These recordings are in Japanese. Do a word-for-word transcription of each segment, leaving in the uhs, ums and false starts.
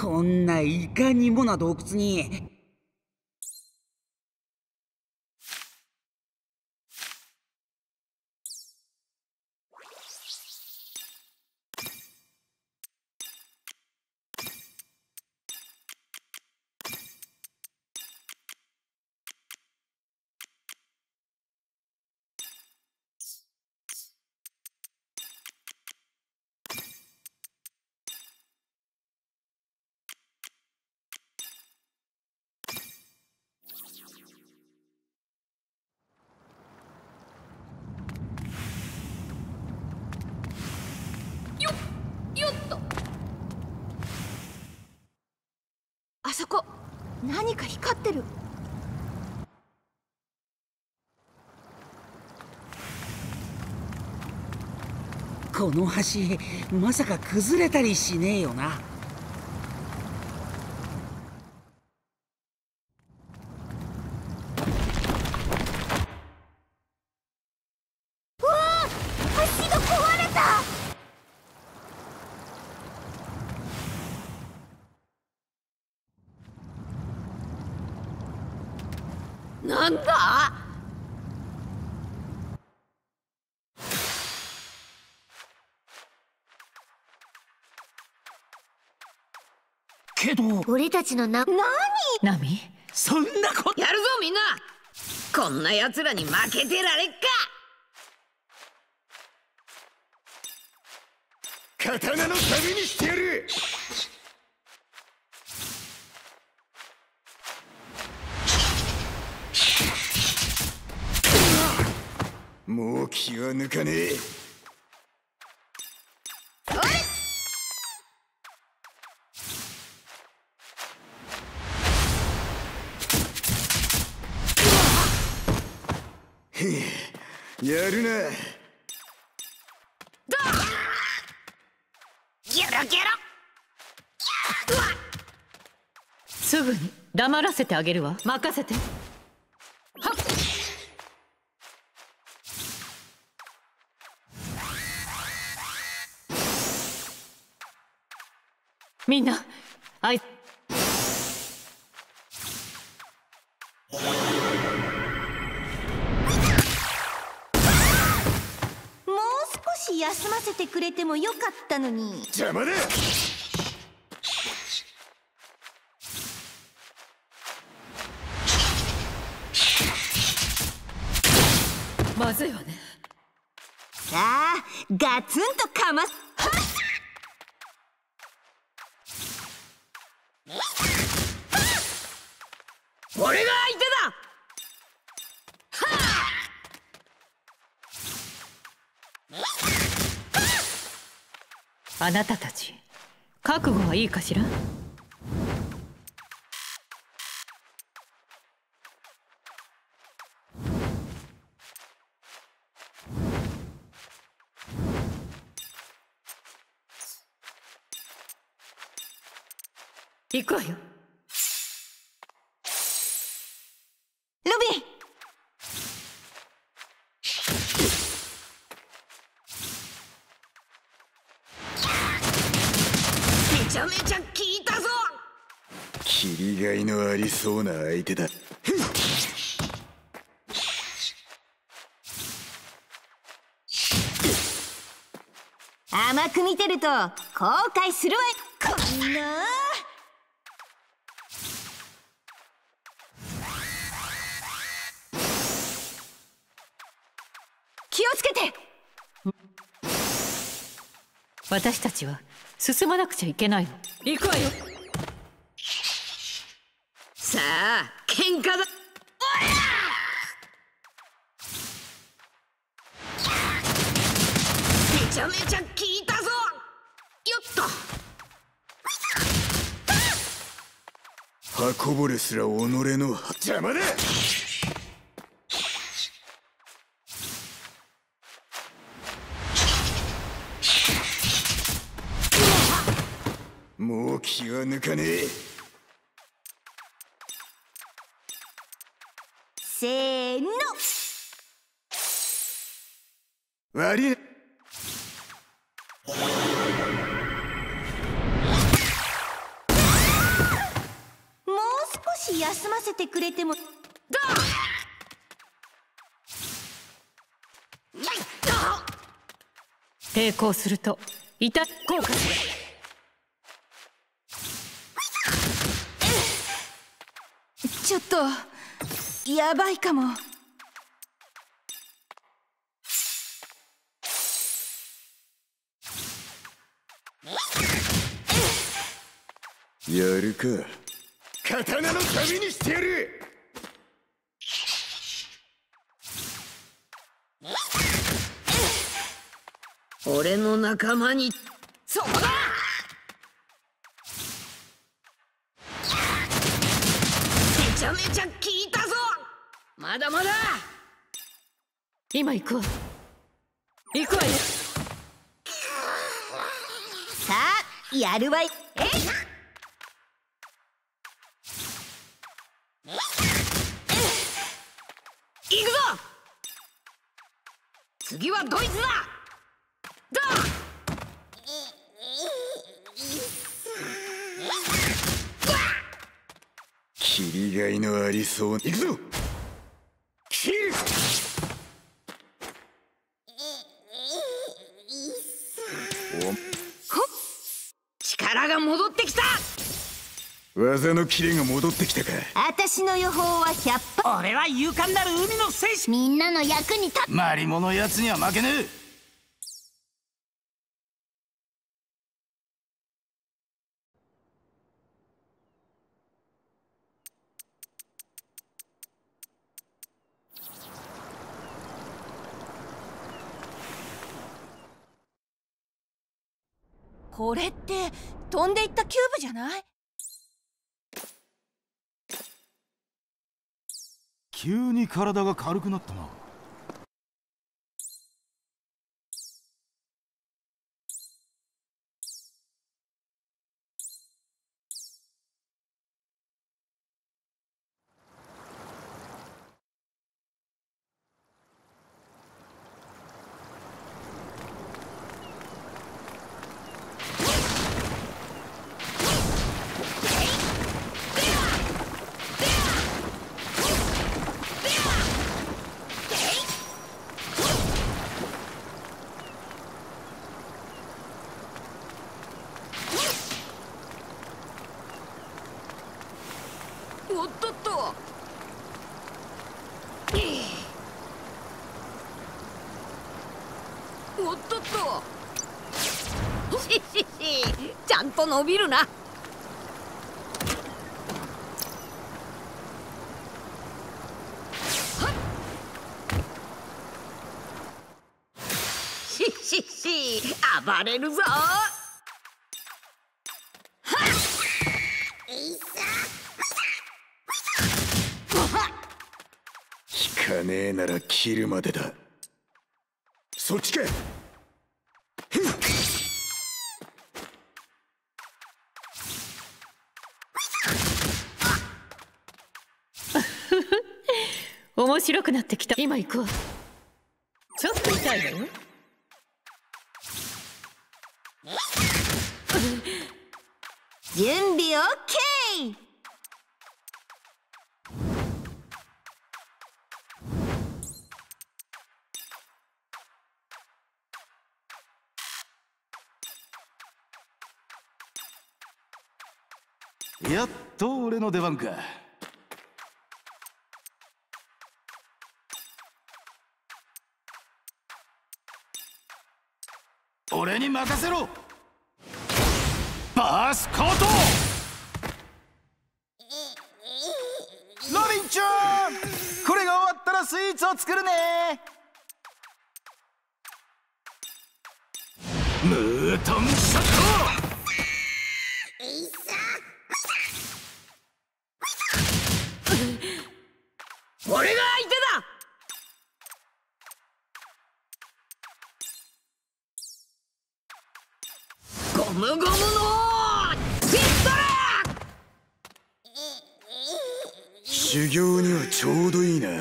こんないかにもな洞窟に。 あそこ何か光ってる。 この橋まさか崩れたりしねえよな。 うわあ、橋が壊れた。なんだ？ けど俺たちのな、何？ ナミ？ そんなことやるぞみんな。こんな奴らに負けてられっか。 刀の旅にしてやる。もう気は抜かねえ。やるな。 ゲロゲロ。 すぐに黙らせてあげるわ。任せて。はっ。みんな、あい休ませてくれてもよかったのに。 邪魔だ。 まずいわね。 さあガツンとかます。 俺が相手だ。 あなたたち覚悟はいいかしら。行くわよ。 ルビー。 めちゃめちゃ効いたぞ。 切りがいのありそうな相手だ。 甘く見てると後悔するわ。こんな気をつけて。 私たちは進まなくちゃいけないの。行くわよ。 さあ喧嘩だ。めちゃめちゃ効いたぞ。よっと。 刃こぼれすら己の邪魔だ。もう気は抜かねえ。 せーの。 悪い。 せてくれても。 抵抗すると痛い効果する。 ちょっとやばいかも。 やるか。刀の旅にしてやる。 俺の仲間にそこだ。めちゃめちゃ効いたぞ。まだまだ。 今行くわ行くわよ。 さあやるわい。えい行くぞ。次はドイツだ。だ切りがいのありそう。行くぞ。切る。 力が戻ってきた。 技のキレが戻ってきたか。 私の予報はひゃっぱ。 俺は勇敢なる海の戦士。 みんなの役に立つ。 マリモのやつには負けねえ。 これって飛んでいったキューブじゃない？ 急に体が軽くなったな。 おっとっと。おっとっと。ししし、ちゃんと伸びるな。ししし、暴れるぞ。 効かねえなら切るまでだ。そっちか。 面白くなってきた。今行くわ。ちょっと痛いわよ。 準備 オーケー。 やっと俺の出番か。俺に任せろ。バースコート。ロビンちゃん、これが終わったらスイーツを作るね。ムートンショット。 俺が相手だ。ゴムゴムのピストル。 修行にはちょうどいいな。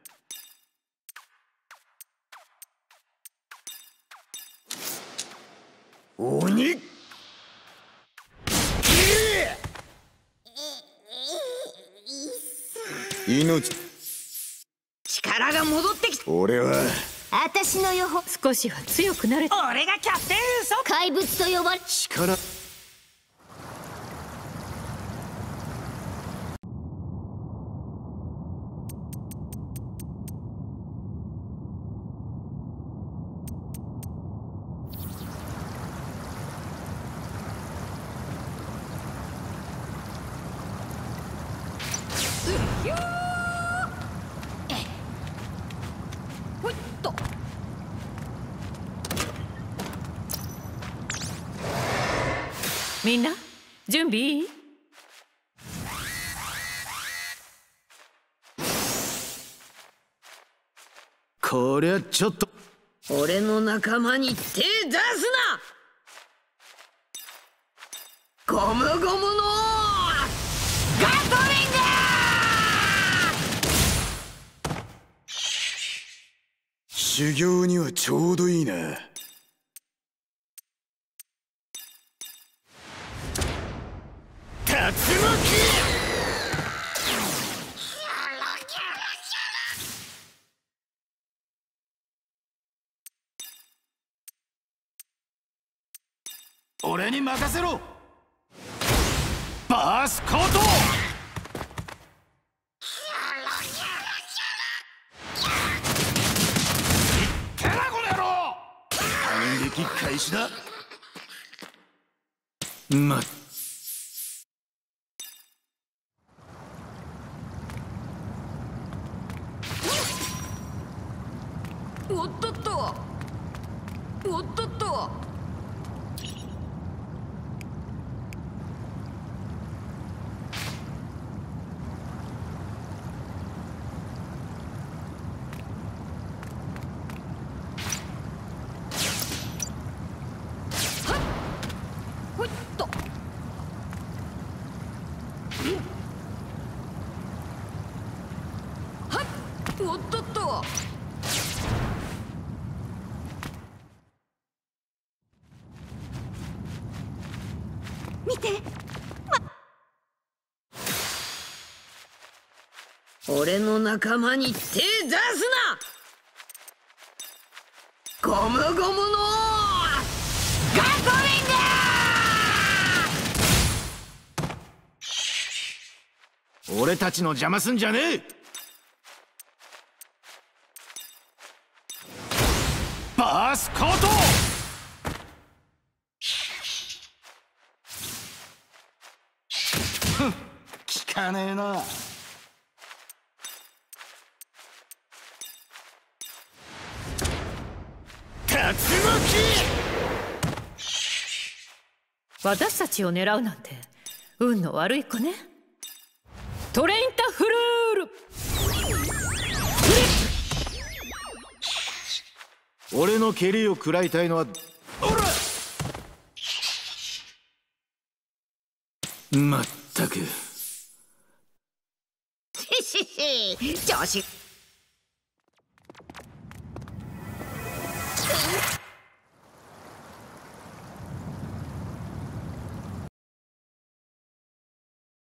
鬼命。 力が戻ってきた。 俺は私の予報。 少しは強くなれ。 俺がキャプテンウソップ。 怪物と呼ばれ。 力。 ほいっと。 みんな準備いい？ こりゃちょっと。 俺の仲間に手出すな。ゴムゴムのガトリング。 修行にはちょうどいいな。 竜巻。 俺に任せろ。バースコート。てらこの野郎。反撃開始だ。まおっとっと。おっとっと。ほいっと。はい、おっとっと。 見て。 俺の仲間に手出すな。ゴムゴムのガトリング。 俺たちの邪魔すんじゃねえ。バースコート。ふん、効かねえな。竜巻。 私たちを狙うなんて運の悪い子ね。トレインタフルール。 俺の蹴りを食らいたいのはおら。まったく。 へへへ、調子。